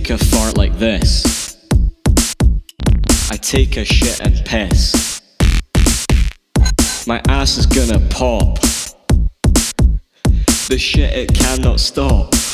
take a fart like this. I take a shit and piss. My ass is gonna pop. The shit, it cannot stop.